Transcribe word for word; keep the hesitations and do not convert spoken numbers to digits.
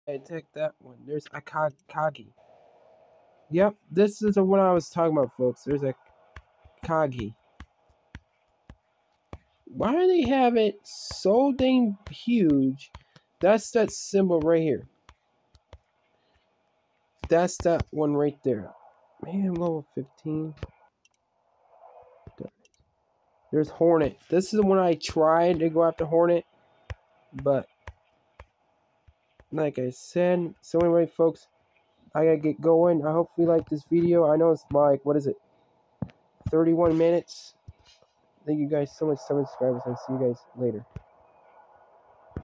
I take that one. There's a Kagi. Yep, this is the one I was talking about, folks. There's a Kagi. Why do they have it so dang huge? That's that symbol right here. That's that one right there. Man, I'm level fifteen. There's Hornet. This is the one I tried to go after Hornet, but like I said, so anyway, folks, I gotta get going. I hope you like this video. I know it's like, what is it, thirty-one minutes. Thank you guys so much, seven subscribers, and see you guys later.